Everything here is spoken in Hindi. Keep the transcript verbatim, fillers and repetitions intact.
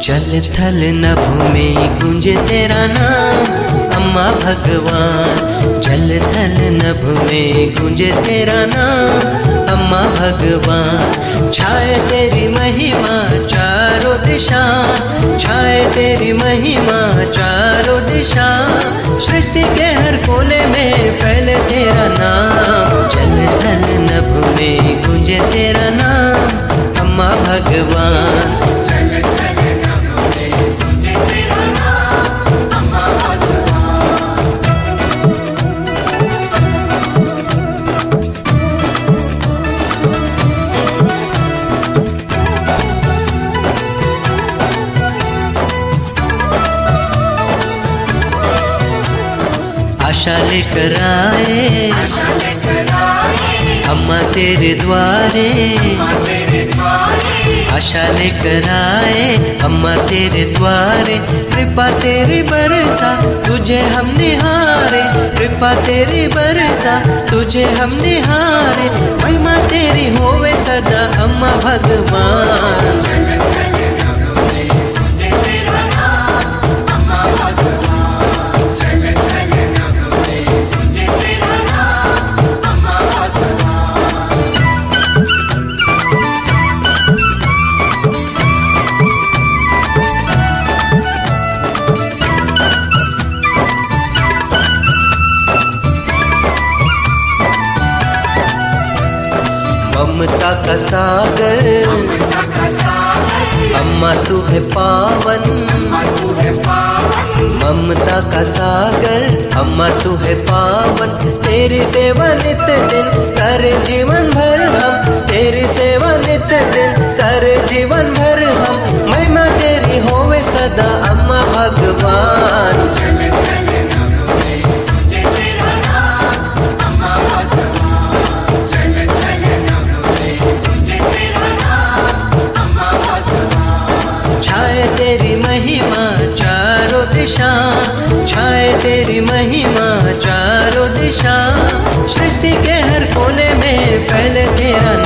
जल थल नभ में गूंजे तेरा नाम अम्मा भगवान। जल थल नभ में गूंजे तेरा नाम अम्मा भगवान। छाए तेरी महिमा चारों दिशा, छाए तेरी महिमा चारों दिशा। सृष्टि के हर कोने में फैले तेरा नाम। जल थल नभ में गूंजे तेरा नाम अम्मा भगवान। आशा लेकर आए अम्मा तेरे द्वारे, आशा लेकर आए अम्मा तेरे द्वारे। कृपा तेरी बरसा तुझे हम निहारे, कृपा तेरी बरसा तुझे हम निहारे। महिमा तेरी होवे सदा अम्मा भगवान। ममता का सागर अम्मा तू है पावन, ममता का सागर अम्मा तू है पावन। तेरी सेवा नित दिन कर जीवन भर हम, तेरी सेवा नित दिन कर जीवन भर हम। महिमा तेरी होवे सदा अम्मा भगवान। छाए तेरी महिमा चारों दिशा, छाए तेरी महिमा चारों दिशा। सृष्टि के हर कोने में फैले तेरा